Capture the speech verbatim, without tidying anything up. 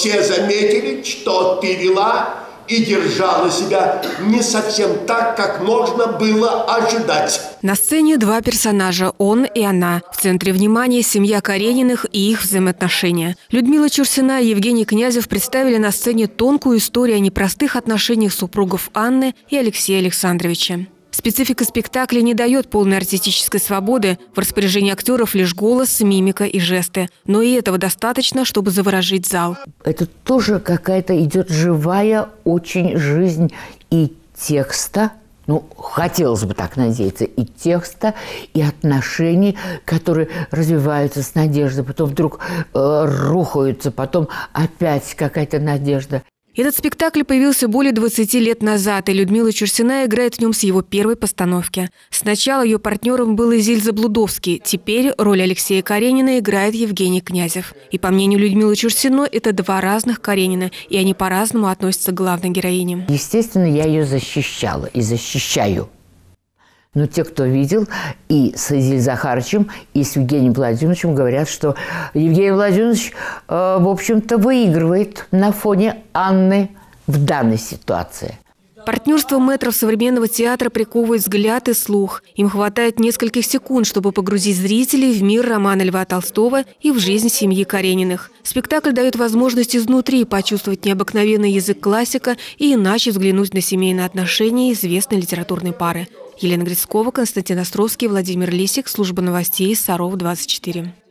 все заметили, что ты вела и держала себя не совсем так, как можно было ожидать. На сцене два персонажа – он и она. В центре внимания семья Карениных и их взаимоотношения. Людмила Чурсина и Евгений Князев представили на сцене тонкую историю о непростых отношениях супругов Анны и Алексея Александровича. Специфика спектакля не дает полной артистической свободы. В распоряжении актеров лишь голос, мимика и жесты. Но и этого достаточно, чтобы заворожить зал. Это тоже какая-то идет живая очень жизнь и текста. Ну, хотелось бы так надеяться, и текста, и отношений, которые развиваются с надеждой, потом вдруг э, рухаются, потом опять какая-то надежда. Этот спектакль появился более двадцати лет назад, и Людмила Чурсина играет в нем с его первой постановки. Сначала ее партнером был Изиль Заблудовский, теперь роль Алексея Каренина играет Евгений Князев. И по мнению Людмилы Чурсиной, это два разных Каренина, и они по-разному относятся к главной героине. Естественно, я ее защищала и защищаю. Но те, кто видел, и с Изиль Захаровичем, и с Евгением Владимировичем говорят, что Евгений Владимирович, э, в общем-то, выигрывает на фоне Анны в данной ситуации. Партнерство мэтров современного театра приковывает взгляд и слух. Им хватает нескольких секунд, чтобы погрузить зрителей в мир романа Льва Толстого и в жизнь семьи Карениных. Спектакль дает возможность изнутри почувствовать необыкновенный язык классика и иначе взглянуть на семейные отношения известной литературной пары. Елена Грицкова, Константин Островский, Владимир Лисик, служба новостей Саров двадцать четыре.